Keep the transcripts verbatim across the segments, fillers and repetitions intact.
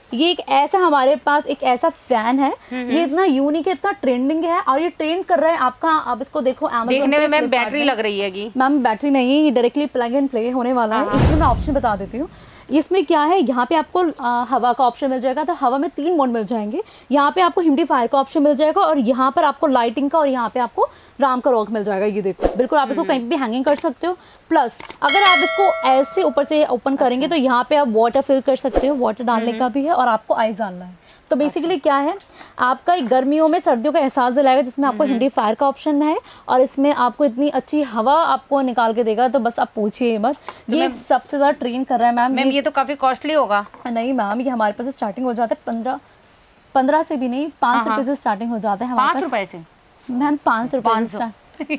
ये एक ऐसा हमारे पास एक ऐसा फैन है, ये इतना यूनिक है, इतना ट्रेंडिंग है और ये ट्रेंड कर रहा है आपका। आप इसको देखो Amazon देखने में मैम बैटरी लग रही है। मैम बैटरी नहीं है, ये डायरेक्टली प्लग एंड प्ले होने वाला है। इसमें मैं ऑप्शन बता देती हूँ। इसमें क्या है, यहाँ पे आपको आ, हवा का ऑप्शन मिल जाएगा, तो हवा में तीन मोड मिल जाएंगे। यहाँ पे आपको ह्यूमिडिफायर का ऑप्शन मिल जाएगा और यहाँ पर आपको लाइटिंग का और यहाँ पे आपको राम का रॉक मिल जाएगा। ये देखो बिल्कुल आप इसको कहीं भी हैंगिंग कर सकते हो। प्लस अगर आप इसको ऐसे ऊपर से ओपन करेंगे अच्छा। तो यहाँ पे आप वाटर फिल कर सकते हो, वाटर डालने का भी है और आपको आइस डालना है। तो बेसिकली अच्छा। क्या है, आपका गर्मियों में सर्दियों का एहसास दिलाएगा, जिसमें आपको ह्यूमिडिफायर का ऑप्शन है और इसमें आपको इतनी अच्छी हवा आपको निकाल के देगा, तो बस आप पूछिए मत। तो ये सबसे ज़्यादा ट्रेन कर रहा है मैम। मैम ये तो काफ़ी कॉस्टली होगा। नहीं मैम, ये हमारे पास स्टार्टिंग हो जाता है पंद्रह पंद्रह से भी नहीं, पाँच रुपये से स्टार्टिंग हो जाता है हमारे पास। पाँच रुपये से मैम, पाँच रुपये से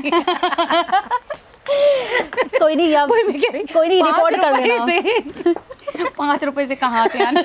कोई नहीं, अब कोई नहीं, रिकॉर्ड कर लेना। पाँच रुपए से कहाँ से आने।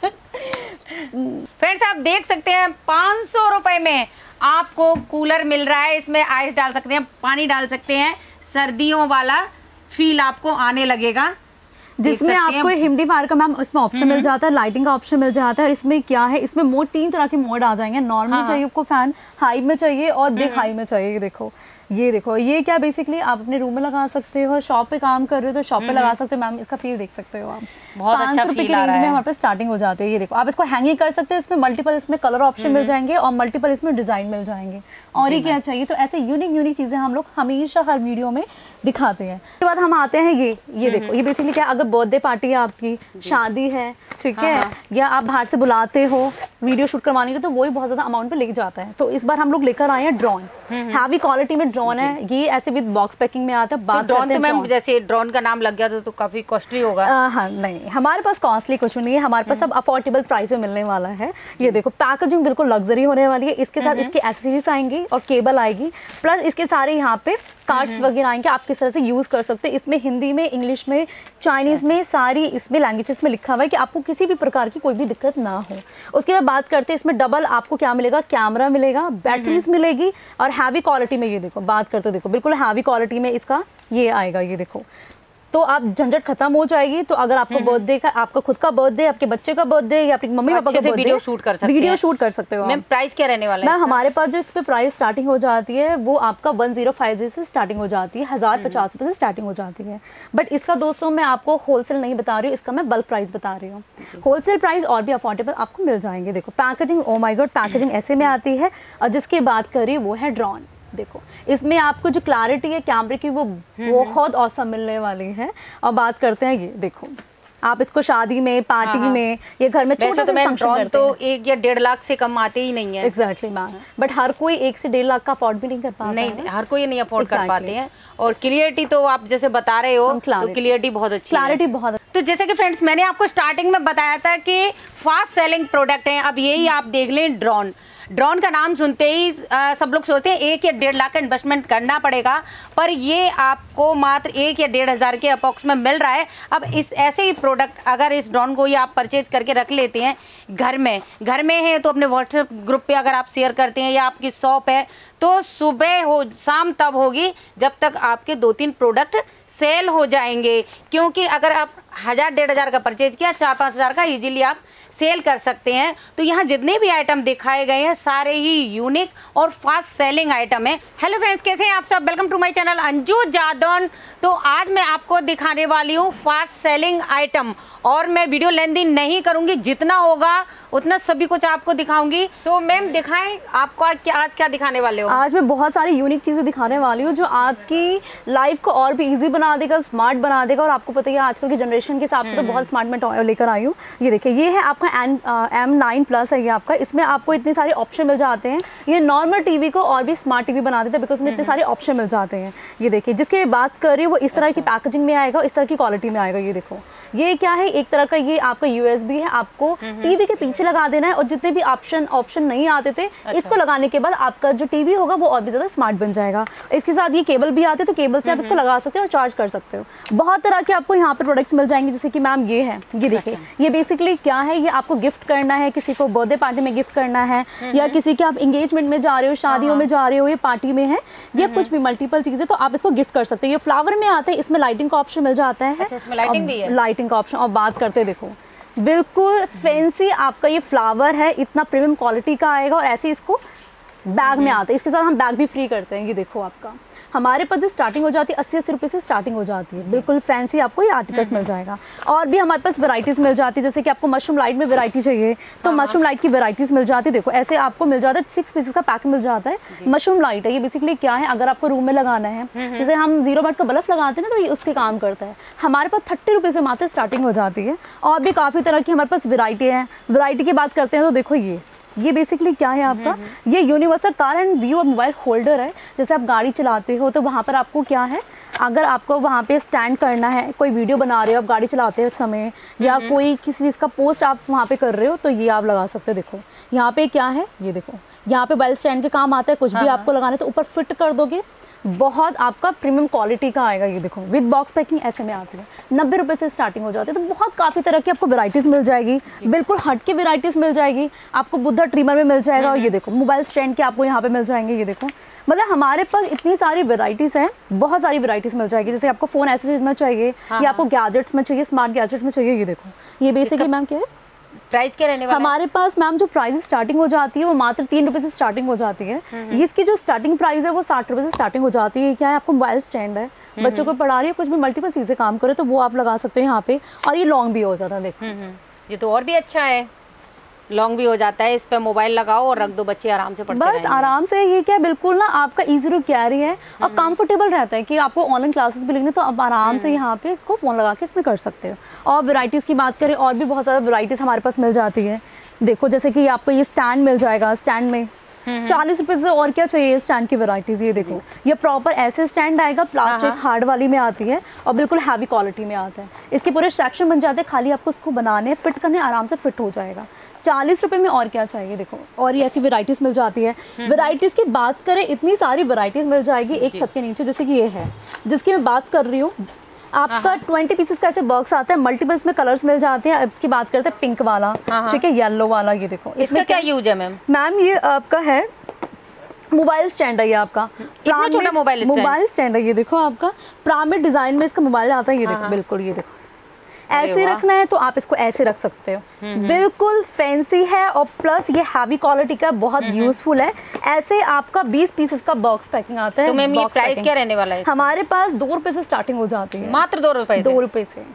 फ्रेंड्स आप देख सकते हैं पाँच सौ रुपए में आपको कूलर मिल रहा है। इसमें आइस डाल सकते हैं, पानी डाल सकते हैं, सर्दियों वाला फील आपको आने लगेगा, जिसमें आपको ह्यूमिडिफायर का मैम इसमें ऑप्शन मिल जाता है, लाइटिंग का ऑप्शन मिल जाता है। और इसमें क्या है, इसमें मोड तीन तरह के मोड आ जाएंगे। नॉर्मल हाँ। चाहिए आपको फैन, हाई में चाहिए और बिग हाई में चाहिए। देखो ये देखो, ये क्या बेसिकली आप अपने रूम में लगा सकते हो, शॉप पे काम कर रहे हो तो शॉप पे लगा सकते हो। मैम इसका फील देख सकते हो आप, बहुत अच्छा फील आ रहा है। हमारे पास स्टार्टिंग हो जाती है। ये देखो आप इसको हैंगिंग कर सकते हो, इसमें मल्टीपल इसमें कलर ऑप्शन मिल जाएंगे और मल्टीपल इसमें डिजाइन मिल जाएंगे। और ये क्या चाहिए, तो ऐसे यूनिक यूनिक चीजें हम लोग हमेशा हर वीडियो में दिखाते हैं। उसके बाद हम आते हैं ये ये देखो, ये बेसिकली क्या, अगर बर्थडे पार्टी है आपकी, शादी है, ठीक है, या आप बाहर से बुलाते हो वीडियो शूट करवाने के, तो वो ही बहुत ज्यादा अमाउंट पे लेके जाता है। तो इस बार हम लोग लेकर आए हैं ड्रोन, हैवी क्वालिटी में ड्रोन है। ये ऐसे विद बॉक्स पैकिंग में आता है। बात तो ड्रोन तो मैम जैसे ड्रोन का नाम लग गया तो, तो काफी कॉस्टली होगा। आ, हाँ नहीं, हमारे पास कॉस्टली कुछ नहीं है, हमारे पास सब अफोर्डेबल प्राइस में मिलने वाला है। ये देखो पैकेजिंग बिल्कुल लग्जरी होने वाली है। इसके साथ इसकी एसेसरीज आएंगी और केबल आएगी, प्लस इसके सारे यहाँ पे कार्ड्स वगैरह आएंगे, आप किस तरह से यूज कर सकते हैं। इसमें हिंदी में, इंग्लिश में, चाइनीज में, सारी इसमें लैंग्वेजेस में लिखा हुआ है कि आपको किसी भी प्रकार की कोई भी दिक्कत ना हो। उसके बाद बात करते हैं, इसमें डबल आपको क्या मिलेगा, कैमरा मिलेगा, बैटरीज मिलेगी और हैवी क्वालिटी में। ये देखो बात करते देखो बिल्कुल हैवी क्वालिटी में इसका ये आएगा। ये देखो तो आप झंझट खत्म हो जाएगी। तो अगर आपको बर्थडे का, आपका खुद का बर्थडे, आपके बच्चे का बर्थडे या अपनी मम्मी पापा का बर्थडे, वीडियो शूट कर सकते हैं, वीडियो शूट कर सकते हो। मैम प्राइस क्या रहने वाला है? मैम हमारे पास जो इस पे प्राइस स्टार्टिंग हो जाती है वो आपका वन जीरो फाइव जीरो से स्टार्टिंग हो जाती है, हजार पचास रुपए से स्टार्टिंग हो जाती है। बट इसका दोस्तों मैं आपको होलसेल नहीं बता रही हूँ, इसका मैं बल्क प्राइस बता रही हूँ। होलसेल प्राइस और भी अफोर्डेबल आपको मिल जाएंगे। देखो packaging, oh my god, packaging ऐसे में आती है। और जिसकी बात करिए वो है ड्रोन। देखो इसमें आपको जो क्लैरिटी है कैमरे की वो बहुत औसम मिलने वाली है। और बात करते हैं, ये देखो आप इसको शादी में, पार्टी में, ये घर में छोटा तो मैं ड्रोन तो एक या डेढ़ लाख से कम आते ही नहीं है। एग्जैक्टली मैम, बट हर कोई एक से डेढ़ लाख का अफोर्ड भी नहीं कर पाता। नहीं, नहीं हर कोई नहीं अफोर्ड कर पाते हैं। और क्लियरिटी तो आप जैसे बता रहे हो, तो क्लियरिटी बहुत अच्छी, क्लैरिटी बहुत। तो जैसे कि फ्रेंड्स मैंने आपको स्टार्टिंग में बताया था कि फास्ट सेलिंग प्रोडक्ट है। अब यही आप देख लें, ड्रोन ड्रोन का नाम सुनते ही आ, सब लोग सोचते हैं एक या डेढ़ लाख का इन्वेस्टमेंट करना पड़ेगा, पर ये आपको मात्र एक या डेढ़ हज़ार के अप्रॉक्स में मिल रहा है। अब इस ऐसे ही प्रोडक्ट अगर इस ड्रोन को ये आप परचेज करके रख लेते हैं घर में, घर में है तो अपने व्हाट्सएप ग्रुप पे अगर आप शेयर करते हैं या आपकी शॉप है, तो सुबह हो शाम तब होगी जब तक आपके दो तीन प्रोडक्ट सेल हो जाएंगे। क्योंकि अगर आप हज़ार डेढ़ हज़ार का परचेज किया, चार पाँच हज़ार का इजीली आप सेल कर सकते हैं। तो यहाँ जितने भी आइटम दिखाए गए हैं सारे ही यूनिक और फास्ट सेलिंग आइटम है। हेलो फ्रेंड्स, कैसे हैं आप सब? Welcome to my channel Anju Jadaun. तो आज मैं आपको दिखाने वाली हूँ फास्ट सेलिंग आइटम, और मैं वीडियो लेंथी नहीं करूँगी, जितना होगा उतना सभी कुछ आपको दिखाऊंगी। तो मैम दिखाएं, आपको आज क्या आज क्या दिखाने वाले हो? आज मैं बहुत सारी यूनिक चीज़ें दिखाने वाली हूँ जो आपकी लाइफ को और भी ईजी बना देगा, स्मार्ट बना देगा। और आपको पता है आजकल की जनरेशन के हिसाब से तो बहुत स्मार्ट मैं लेकर आई हूँ। ये देखिए, ये है आपका एम नाइन प्लस है ये आपका। इसमें आपको इतने सारे ऑप्शन मिल जाते हैं। ये नॉर्मल टीवी को और भी स्मार्ट टीवी बना देते हैं बिकॉज में इतने सारे ऑप्शन मिल जाते हैं। ये देखिए, जिसकी बात कर रही है वो इस तरह की पैकेजिंग में आएगा, इस तरह की क्वालिटी में आएगा। ये देखो, ये क्या है, एक तरह का ये आपका यूएसबी है, आपको टीवी के पीछे लगा देना है। और जितने भी ऑप्शन ऑप्शन नहीं आते थे, अच्छा। इसको लगाने के बाद आपका जो टीवी होगा वो और भी ज्यादा स्मार्ट बन जाएगा। इसके साथ ये केबल भी आते हैं, तो केबल से आप इसको लगा सकते हो और चार्ज कर सकते हो। बहुत तरह के आपको यहाँ पर प्रोडक्ट्स मिल जाएंगे, जैसे कि मैम ये है, ये देखिए, ये बेसिकली क्या है, ये आपको गिफ्ट करना है, किसी को बर्थडे पार्टी में गिफ्ट करना है, या किसी के आप एंगेजमेंट में जा रहे हो, शादियों में जा रहे हो, ये पार्टी में है, या कुछ भी मल्टीपल चीजें, तो आप इसको गिफ्ट कर सकते हो। ये फ्लावर में आता है, इसमें लाइटिंग का ऑप्शन मिल जाता है। अच्छा, इसमें लाइटिंग भी है, लाइटिंग का ऑप्शन। और बात करते देखो, बिल्कुल फैंसी आपका ये फ्लावर है, इतना प्रीमियम क्वालिटी का आएगा और ऐसे इसको बैग में आता है। इसके साथ हम बैग भी फ्री करते हैं। ये देखो आपका हमारे पास जो स्टार्टिंग हो जाती है अस्सी अस्सी रुपये से स्टार्टिंग हो जाती है। बिल्कुल फैंसी आपको ये आर्टिकल्स मिल जाएगा। और भी हमारे पास वैरायटीज़ मिल जाती है, जैसे कि आपको मशरूम लाइट में वैरायटी चाहिए तो मशरूम लाइट की वैरायटीज़ मिल जाती है। देखो ऐसे आपको मिल जाता है, सिक्स पीसेस का पैक मिल जाता है। मशरूम लाइट है, ये बेसिकली क्या है, अगर आपको रूम में लगाना है, जैसे हम जीरो वाट का बल्ब लगाते हैं ना, तो ये उसके काम करता है। हमारे पास थर्टी रुपये से मात्र स्टार्टिंग हो जाती है। और भी काफ़ी तरह की हमारे पास वैरायटी है। वैरायटी की बात करते हैं तो देखो ये ये बेसिकली क्या है आपका, ये universal car and view mobile holder है। जैसे आप गाड़ी चलाते हो तो वहाँ पर आपको क्या है, अगर आपको वहाँ पे स्टैंड करना है, कोई वीडियो बना रहे हो आप गाड़ी चलाते समय, या कोई किसी चीज़ का पोस्ट आप वहाँ पे कर रहे हो, तो ये आप लगा सकते हो। देखो यहाँ पे क्या है, ये देखो यहाँ पे मोबाइल स्टैंड के काम आता है। कुछ भी आपको लगाना है तो ऊपर फिट कर दोगे, बहुत आपका प्रीमियम क्वालिटी का आएगा। ये देखो विद बॉक्स पैकिंग ऐसे में आती है, नब्बे रुपए से स्टार्टिंग हो जाती है। तो बहुत काफ़ी तरह की आपको वैरायटीज़ मिल जाएगी, बिल्कुल हट के वैरायटीज़ मिल जाएगी आपको। बुद्धा ट्रिमर में मिल जाएगा। और ये देखो मोबाइल स्टैंड के आपको यहाँ पे मिल जाएंगे। ये देखो मतलब हमारे पास इतनी सारी वैरायटीज़ हैं, बहुत सारी वैरायटीज़ मिल जाएगी। जैसे आपको फ़ोन एसेसरीज में चाहिए, या आपको गैजेट्स में चाहिए, स्मार्ट गैजेट्स में चाहिए। ये देखो ये बेसिकली मैम क्या है, प्राइस क्या रहने वाला है? हमारे पास मैम जो प्राइस स्टार्टिंग हो जाती है वो मात्र तीन रुपए से स्टार्टिंग हो जाती है। इसकी जो स्टार्टिंग प्राइस है वो साठ रुपए से स्टार्टिंग हो जाती है। क्या है, आपको मोबाइल स्टैंड है, बच्चों को पढ़ा रही है, कुछ भी मल्टीपल चीज़ें काम करे तो वो आप लगा सकते हो यहाँ पे। और ये लॉन्ग भी हो जाता है। देखो ये तो और भी अच्छा है, लॉन्ग भी हो जाता है। इस पे मोबाइल लगाओ और रख दो, बच्चे आराम से पढ़ते बस आराम से। ये क्या बिल्कुल ना आपका इजी टू कैरी है और कंफर्टेबल रहता है कि आपको ऑनलाइन क्लासेस भी लेनी तो आप आराम से यहाँ पे इसको फ़ोन लगा के इसमें कर सकते हो। और वैरायटीज़ की बात करें, और भी बहुत ज़्यादा वैरायटीज़ हमारे पास मिल जाती है। देखो जैसे कि आपको ये स्टैंड मिल जाएगा, स्टैंड में चालीस रुपए से और क्या चाहिए स्टैंड की वैरायटीज़। ये देखो ये प्रॉपर ऐसे स्टैंड आएगा, प्लास्टिक हार्ड वाली में आती है और बिल्कुल हैवी क्वालिटी में आता है। इसके पूरे सेक्शन बन जाते हैं, खाली आपको उसको बनाने फिट करने, आराम से फिट हो जाएगा। चालीस रुपए में और क्या चाहिए। देखो और ये ऐसी वैरायटीज़ मिल जाती है। वैरायटीज़ की बात करें, इतनी सारी वैरायटीज़ मिल जाएगी एक छत के नीचे। जैसे कि ये है जिसकी मैं बात कर रही हूँ, आपका ट्वेंटी पीसेस का ऐसे बॉक्स आता है, मल्टीपल्स में कलर्स मिल जाते हैं। अब इसकी बात करते हैं पिंक वाला, ठीक है, येलो वाला। ये देखो इसमें क्या यूज है मैम? मैम ये आपका है मोबाइल स्टैंड है, ये आपका कितना छोटा मोबाइल स्टैंड मोबाइल स्टैंड है। ये देखो आपका पिरामिड डिजाइन में इसका मोबाइल आता है। ये देखो बिल्कुल, ये देखो ऐसे रखना है तो आप इसको ऐसे रख सकते हो। बिल्कुल फैंसी है और प्लस ये हैवी क्वालिटी का, बहुत यूजफुल है। ऐसे आपका बीस पीसेस का बॉक्स पैकिंग आता है। तो मैम ये प्राइस क्या रहने वाला है? हमारे पास दो रुपए से स्टार्टिंग हो जाती है, मात्र दो रुपए दो रुपए से।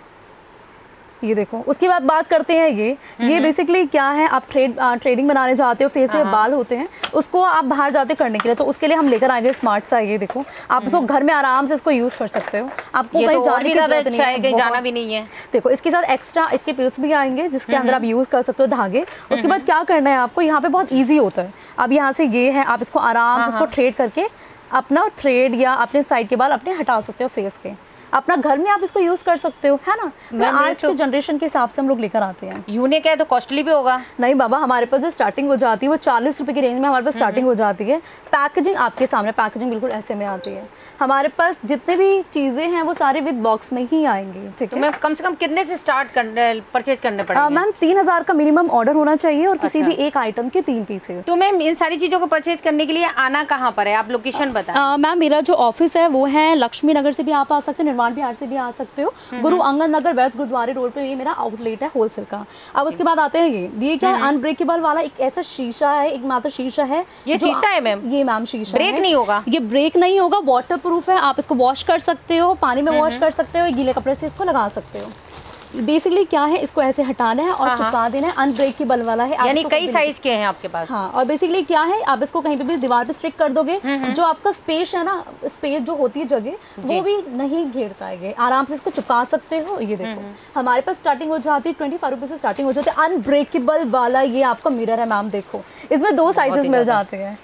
ये देखो उसके बाद बात करते हैं ये ये बेसिकली क्या है, आप ट्रेड आ, ट्रेडिंग बनाने जाते हो, फेस में बाल होते हैं, उसको आप बाहर जाते करने के लिए, तो उसके लिए हम लेकर आएंगे स्मार्ट सा। ये देखो आप इसको घर में आराम से इसको यूज कर सकते हो। आपको कहीं जाने की जरूरत नहीं है, कहीं जाना भी नहीं है। देखो इसके साथ एक्स्ट्रा इसके पिल्स भी आएंगे जिसके अंदर आप यूज कर सकते हो धागे। उसके बाद क्या करना है आपको, यहाँ पे बहुत ईजी होता है। अब यहाँ से ये है, आप इसको आराम से इसको ट्रेड करके अपना थ्रेड या अपने साइड के बाल अपने हटा सकते हो फेस के। अपना घर में आप इसको यूज कर सकते हो, है ना। मैं आज तो, के जनरेशन के हिसाब से हम लोग लेकर आते हैं। यूनिक है तो कॉस्टली भी होगा? नहीं बाबा, हमारे पास जो स्टार्टिंग हो जाती है वो चालीस रुपए की रेंज में हमारे पास स्टार्टिंग हो जाती है। पैकेजिंग आपके सामने, पैकेजिंग बिल्कुल ऐसे में आती है। हमारे पास जितने भी चीजें हैं वो सारे विद बॉक्स में ही आएंगी, ठीक है। मैं कम से कम कितने से स्टार्ट करने परचेज करने पड़ेंगे? मैम तीन हजार का मिनिमम ऑर्डर होना चाहिए और किसी भी एक आइटम के तीन पीस है। तो मैम इन सारी चीजों को परचेज करने के लिए आना कहाँ पर है, आप लोकेशन बताएं। मैम मेरा जो ऑफिस है वो है लक्ष्मी नगर से भी आप आ सकते हो, निर्माण बिहार से भी आ सकते हो, गुरु अंगद नगर वेस्ट गुरुद्वारे रोड पे ये मेरा आउटलेट है होलसेल का। अब उसके बाद आते हैं ये ये क्या है, अनब्रेकेबल वाला एक ऐसा शीशा है, एक मात्र शीशा है। ये शीशा है मैम? ये मैम शीशा ब्रेक नहीं होगा? ये ब्रेक नहीं होगा, वाटर प्रूफ है। आप इसको वॉश कर सकते हो, पानी में वॉश कर सकते हो, गीले कपड़े से इसको लगा सकते हो। बेसिकली क्या है, इसको ऐसे हटाना है और चिपका देना है। अनब्रेकेबल वाला है, यानी कई साइज के हैं आपके पास। हाँ, और बेसिकली क्या है, आप इसको कहीं पे भी दीवार पे स्टिक कर दोगे, जो आपका स्पेस है ना, स्पेस जो होती है जगह, वो भी नहीं घेरता है। आराम से इसको चिपका सकते हो। ये देखो हमारे पास स्टार्टिंग हो जाती है ट्वेंटी फाइव रुपीज से स्टार्टिंग हो जाती है। अनब्रेकेबल वाला ये आपका मिरर है मैम, देखो इसमें दो साइजेस मिल जाते हैं।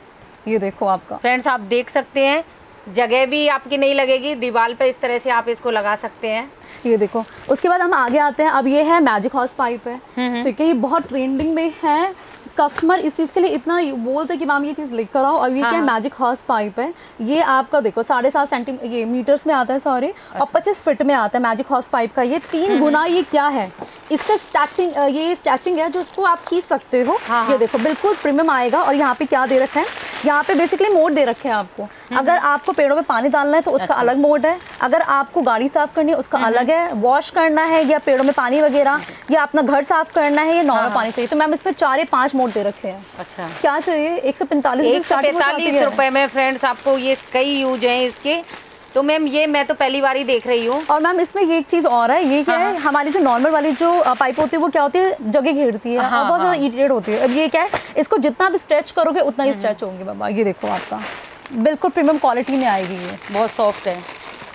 ये देखो आपका फ्रेंड्स, आप देख सकते हैं, जगह भी आपकी नहीं लगेगी, दीवार पे इस तरह से आप इसको लगा सकते हैं। ये देखो उसके बाद हम आगे आते हैं। अब ये है मैजिक हॉर्स पाइप है, ठीक है, ये बहुत ट्रेंडिंग में है। कस्टमर इस चीज़ के लिए इतना बोलते हैं कि मैम ये चीज़ लेकर आओ। और ये हाँ, क्या है, मैजिक हॉर्स पाइप है। ये आपका देखो साढ़े सात सेंटीमीटर ये मीटर्स में आता है, सॉरी, अच्छा। और पच्चीस फीट में आता है मैजिक हॉर्स पाइप का। ये तीन गुना ये क्या है, इसका स्टैचिंग ये स्टैचिंग है जो इसको आप खींच सकते हो। हाँ, ये देखो बिल्कुल प्रीमियम आएगा। और यहाँ पे क्या दे रखा है, यहाँ पे बेसिकली मोड दे रखे हैं आपको। अगर आपको पेड़ों में पानी डालना है तो उसका अच्छा। अलग मोड है, अगर आपको गाड़ी साफ करनी है उसका अलग है, वॉश करना है या पेड़ों में पानी वगैरह या अपना घर साफ करना है या नॉर्मल पानी चाहिए, तो मैम इसमें चार या पाँच मोड दे रखे हैं। अच्छा, क्या चाहिए? एक सौ पैंतालीस एक सौ पैंतालीस रुपए में फ्रेंड्स आपको ये कई यूज है इसके। तो मैम ये मैं तो पहली बार ही देख रही हूँ। और मैम इसमें ये एक चीज़ और है, ये क्या हाँ, है, हमारी जो नॉर्मल वाली जो पाइप होती है वो क्या होती है, जगह घेरती है हाँ, और बहुत ज़्यादा इरिटेट होती है। अब ये क्या है, इसको जितना भी स्ट्रेच करोगे उतना ही स्ट्रेच होंगे बाबा। ये देखो आपका बिल्कुल प्रीमियम क्वालिटी में आएगी, ये बहुत सॉफ्ट है।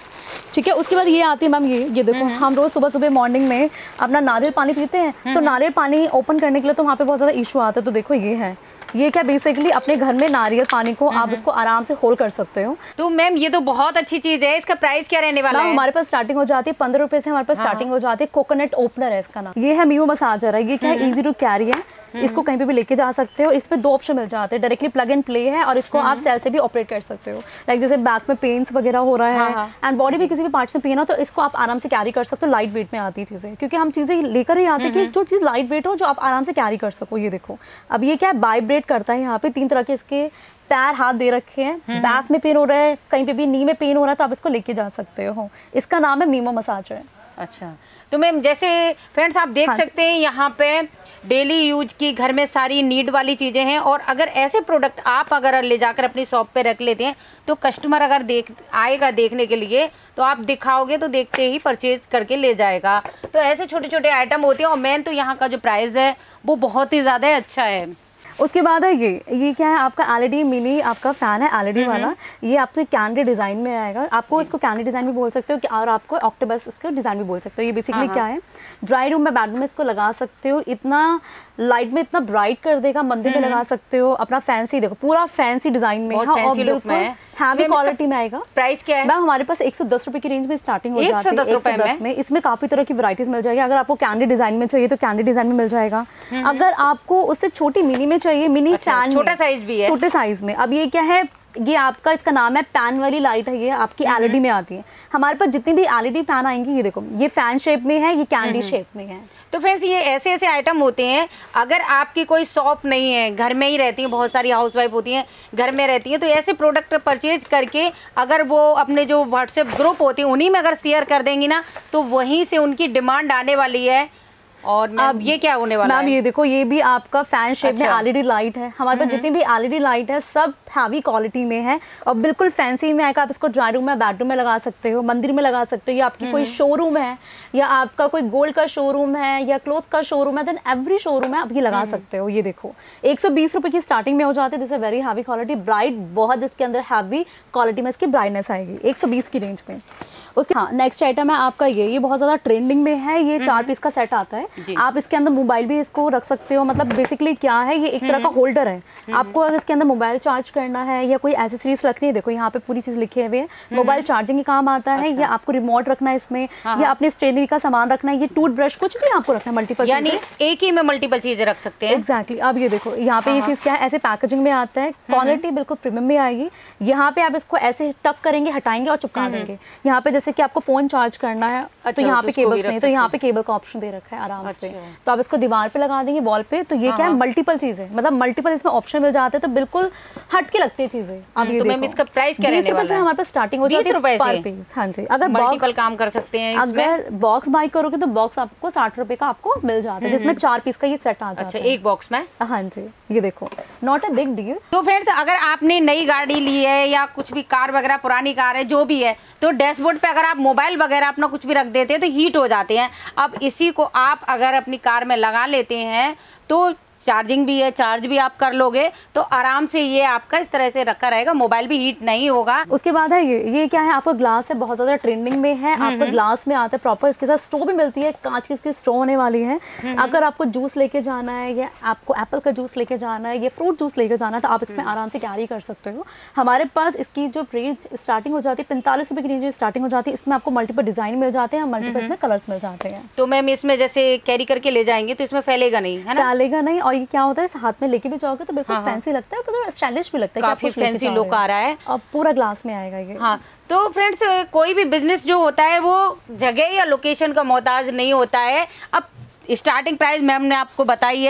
ठीक है, उसके बाद ये आती है मैम, ये ये देखो, हम रोज सुबह सुबह मॉर्निंग में अपना नारियल पानी पीते हैं, तो नारियल पानी ओपन करने के लिए तो वहाँ पे बहुत ज़्यादा इशू आता है। तो देखो ये है, ये क्या बेसिकली अपने घर में नारियल पानी को आप उसको आराम से होल्ड कर सकते हो। तो मैम ये तो बहुत अच्छी चीज है। इसका प्राइस क्या रहने वाला है? हमारे पास स्टार्टिंग हो जाती है पंद्रह रुपए से, हमारे पास स्टार्टिंग हो जाती है। कोकोनट ओपनर है इसका नाम। ये है मीमो मसाजर है, ये क्या है, इजी टू कैरी है, इसको कहीं पे भी लेके जा सकते हो। इसमें दो ऑप्शन मिल जाते हैं, डायरेक्टली प्लग एंड प्ले है और इसको आप सेल से भी ऑपरेट कर सकते हो। लाइक जैसे बैक में पेन्स वगैरह हो रहा है एंड बॉडी में किसी भी पार्ट से पेन हो तो इसको आप आराम से कैरी कर सकते हो। लाइट वेट में आती है चीजें, क्योंकि हम चीजें लेकर ही आते हैं कि जो चीज लाइट वेट हो, जो आप आराम से कैरी कर सको। ये देखो, अब ये क्या है, वाइब्रेट करता है। यहाँ पे तीन तरह के इसके पैर हाथ दे रखे हैं, बैक में पेन हो रहा है, कहीं पे भी नी में पेन हो रहा है तो आप इसको लेके जा सकते हो। इसका नाम है मीमो मसाजर। अच्छा, तो मैम जैसे फ्रेंड्स आप देख हाँ। सकते हैं यहाँ पे डेली यूज की घर में सारी नीड वाली चीज़ें हैं। और अगर ऐसे प्रोडक्ट आप अगर ले जाकर अपनी शॉप पे रख लेते हैं तो कस्टमर अगर देख आएगा देखने के लिए तो आप दिखाओगे तो देखते ही परचेज करके ले जाएगा। तो ऐसे छोटे छोटे आइटम होते हैं और मेन तो यहाँ का जो प्राइस है वो बहुत ही ज़्यादा अच्छा है। उसके बाद है ये ये क्या है, आपका एलईडी मिनी आपका फैन है, एलईडी वाला। ये आपके कैंडी डिजाइन में आएगा, आपको इसको कैंडी डिजाइन भी बोल सकते हो और आपको ऑक्टोबस इसका डिजाइन भी बोल सकते हो। ये बेसिकली क्या है, ड्राई रूम में बेडरूम में इसको लगा सकते हो, इतना लाइट में इतना ब्राइट कर देगा। मंदिर में लगा सकते हो, अपना फैंसी देखो, पूरा फैंसी डिजाइन में है, हैवी क्वालिटी में आएगा। प्राइस क्या है मैम? हमारे पास एक सौ दस रुपए की रेंज में स्टार्टिंग हो जाती है। एक सौ दस रुपए में, में इसमें काफी तरह की वैरायटीज मिल जाएगी। अगर आपको कैंडी डिजाइन में चाहिए तो कैंडी डिजाइन में मिल जाएगा। अगर आपको उससे छोटी मिनी में चाहिए, मिनी फैन, छोटा साइज भी है, छोटे साइज में। अब ये क्या है, ये आपका इसका नाम है पैन वाली लाइट है, ये आपकी एलईडी में आती है। हमारे पास जितनी भी एलईडी फैन आएंगी, ये देखो, ये फैन शेप में है, ये कैंडी शेप में है। तो फ्रेंड्स ये ऐसे ऐसे आइटम होते हैं, अगर आपकी कोई शॉप नहीं है, घर में ही रहती हैं, बहुत सारी हाउसवाइफ होती हैं घर में रहती हैं, तो ऐसे प्रोडक्ट परचेज करके अगर वो अपने जो व्हाट्सएप ग्रुप होते हैं उन्हीं में अगर शेयर कर देंगी ना तो वहीं से उनकी डिमांड आने वाली है। और अब ये क्या होने वाला है? मैम ये देखो, ये भी आपका फैन शेप अच्छा। में एलईडी लाइट है। हमारे पास जितनी भी एलईडी लाइट है सब हैवी क्वालिटी में है और बिल्कुल फैंसी में आएगा। आप इसको ड्राई रूम में, बेडरूम में लगा सकते हो, मंदिर में लगा सकते हो, या आपकी कोई शोरूम है या आपका कोई गोल्ड का शोरूम है या क्लोथ का शोरूम है, देन एवरी शोरूम है, आप ये लगा सकते हो। ये देखो, एक सौ बीस रुपए की स्टार्टिंग में हो जाती है। This is very heavy quality, bright, बहुत इसके अंदर हैवी क्वालिटी में इसकी ब्राइटनेस आएगी एक सौ बीस की रेंज में। उसके हाँ नेक्स्ट आइटम है आपका ये ये बहुत ज़्यादा ट्रेंडिंग में है। ये चार पीस का सेट आता है, आप इसके अंदर मोबाइल भी इसको रख सकते हो। मतलब बेसिकली क्या है, ये एक तरह का होल्डर है। आपको अगर इसके अंदर मोबाइल चार्ज करना है या कोई एसेसरीज रखनी है, देखो यहाँ पे पूरी चीज लिखे हुए हैं, मोबाइल चार्जिंग के काम आता है। अच्छा। या आपको रिमोट रखना है इसमें, या अपने स्टेशनरी का सामान रखना है, ये टूथ ब्रश, कुछ भी आपको रखना है, मल्टीपल, यानी एक ही में मल्टीपल चीजें रख सकते हैं। एग्जैक्टली। अब ये देखो, यहाँ पे ये चीज क्या है, ऐसे पैकेजिंग में आता है, क्वालिटी बिल्कुल प्रीमियम में आएगी। यहाँ पे आप इसको ऐसे टक करेंगे, हटाएंगे और चिपका देंगे। यहाँ पे जैसे कि आपको फोन चार्ज करना है अच्छा, तो यहाँ पे केबल नहीं, तो यहाँ पे केबल का ऑप्शन दे रखा है आराम अच्छा। से। तो आप इसको दीवार पे लगा देंगे, वॉल पे। तो ये क्या है, मल्टीपल चीजें, मतलब मल्टीपल इसमें ऑप्शन मिल जाते हैं, तो बिल्कुल हट के लगती है चीजें। अब ये तो मैम इसका प्राइस क्या रहने वाला है? हमारे पास स्टार्टिंग हो जाती है बीस रुपए से। हाँ जी, अगर मल्टीपल काम कर सकते हैं इसमें। अगर बॉक्स बाय करोगे तो बॉक्स आपको साठ रुपए का आपको मिल जाता है, जिसमें चार पीस का ये सेट आ जाता है। अच्छा, एक बॉक्स में? हाँ जी, ये देखो, नॉट अ बिग डील। तो फ्रेंड्स अगर आपने नई गाड़ी ली है या कुछ भी कार वगैरह, पुरानी कार है, जो भी है, तो डैशबोर्ड पे अगर आप मोबाइल वगैरह अपना कुछ भी रख देते हैं तो हीट हो जाते हैं। अब इसी को आप अगर अपनी कार में लगा लेते हैं तो चार्जिंग भी है, चार्ज भी आप कर लोगे, तो आराम से ये आपका इस तरह से रखा रहेगा, मोबाइल भी हीट नहीं होगा। उसके बाद है ये ये क्या है, आपका ग्लास है, बहुत ज्यादा ट्रेंडिंग में है। आपको ग्लास में आता है प्रॉपर, इसके साथ स्ट्रॉ भी मिलती है, कांच की इसकी स्ट्रॉ होने वाली है। अगर आपको जूस लेके जाना है या आपको एप्पल का जूस लेके जाना है या फ्रूट जूस लेके जाना है तो आप इसमें आराम से कैरी कर सकते हो। हमारे पास इसकी जो रेंज स्टार्टिंग हो जाती है पैंतालीस रुपए की रेंज स्टार्टिंग हो जाती है। इसमें आपको मल्टीपल डिजाइन मिल जाते हैं, मल्टीपल इसमें कलर्स मिल जाते हैं। तो मैम इसमें जैसे कैरी करके ले जाएंगे तो इसमें फैलेगा नहीं, है ना? फैलेगा नहीं। और ये क्या होता है, हाथ में लेके भी जाओगे तो बिल्कुल फैंसी लगता है, तो स्टाइलिश भी लगता है, काफी फैंसी लुक आ रहा है और पूरा ग्लास में आएगा ये। हाँ, तो फ्रेंड्स कोई भी बिजनेस जो होता है वो जगह या लोकेशन का मोहताज नहीं होता है। अब स्टार्टिंग प्राइस मैम ने आपको बताई है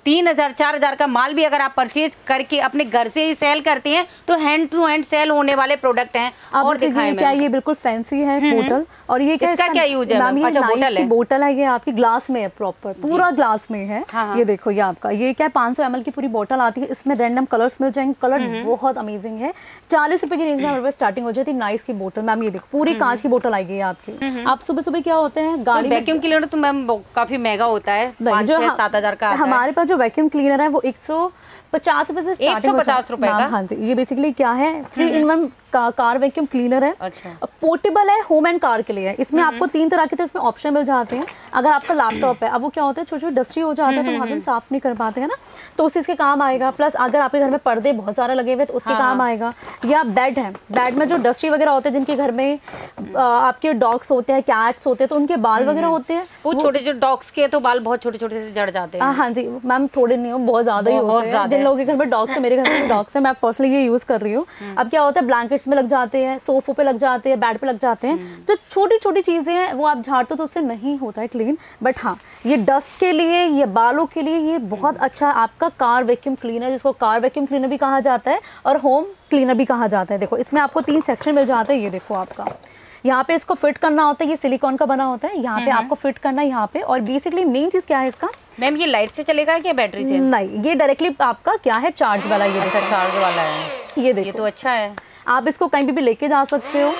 तीन हजार चार हजार का माल भी अगर आप परचेज करके अपने घर से ही सेल करते हैं तो हैंड टू हैंड सेल होने वाले प्रोडक्ट हैं। और दिखाएं क्या ये बिल्कुल फैंसी है बोतल, और ये क्या इसका क्या यूज है? अच्छा, बोतल है, बोतल है, ये आपकी ग्लास में है, प्रॉपर पूरा ग्लास में है। हाँ। ये देखो, ये आपका ये क्या पाँच सौ एम एल की पूरी बोतल आती है, इसमें रैंडम कलर्स मिल जाएंगे, कलर बहुत अमेजिंग है। चालीस रुपए की रेंज में हमारे पास स्टार्टिंग हो जाती है नाइस की बोतल। मैम ये देखो पूरी कांच की बोतल आएगी आपकी। आप सुबह सुबह क्या होते हैं गाड़ी वैक्यूम क्लीनर तो मैम काफी महंगा होता है, पाँच छह सात हजार का। हमारे पास जो वैक्यूम क्लीनर है वो एक सौ पचास रुपए से एक सौ पचास रुपए का। हाँ जी, ये बेसिकली क्या है, थ्री इन वन का, कार वैक्यूम क्लीनर है। अच्छा। पोर्टेबल है, होम एंड कार के लिए है। इसमें आपको तीन तरह के तो इसमें ऑप्शन मिल जाते हैं। अगर आपका लैपटॉप है, अब वो क्या होता है छोटे छोटे डस्टी हो जाता है तो वहाँ पे हम साफ नहीं कर पाते हैं ना, तो उसी के काम आएगा। प्लस अगर आपके घर में पर्दे बहुत सारे लगे हुए तो उसके हाँ। काम आएगा। या बेड है, बेड में जो डस्टी वगैरह होते हैं, जिनके घर में आपके डॉग्स होते हैं, कैट्स होते हैं, तो उनके बाल वगैरह होते हैं, वो छोटे छोटे डॉग्स के तो बाल बहुत छोटे छोटे से झड़ जाते हैं। हाँ जी मैम, थोड़े नहीं हो, बहुत ज्यादा ही होते हैं। जिन लोगों के घर में डॉग्स है, मेरे घर में डॉग्स है, मैं पर्सनली ये यूज कर रही हूँ। अब क्या होता है, ब्लैंकेट्स में लग जाते हैं, सोफों पे लग जाते हैं, बेड पे लग जाते हैं। जो छोटी छोटी चीजें हैं वो आप झाड़ते तो उससे नहीं होता है क्लीन, बट हाँ ये डस्ट के लिए, ये बालों के लिए ये बहुत अच्छा आपका कार वैक्यूम क्लीनर, जिसको कार वैक्यूम क्लीनर भी कहा जाता है और होम क्लीनर भी कहा जाता है। देखो इसमें आपको तीन सेक्शन मिल जाते हैं। ये देखो आपका यहाँ पे इसको फिट करना होता है, ये सिलिकॉन का बना होता है, यहाँ पे आपको फिट करना है यहाँ पे। और बेसिकली मेन चीज क्या है इसका मैम, ये लाइट से चलेगा क्या बैटरी से? नहीं, ये डायरेक्टली आपका क्या है, चार्ज वाला। ये अच्छा, चार्ज वाला है। ये देखो, ये तो अच्छा है, आप इसको कहीं भी लेके जा सकते हो,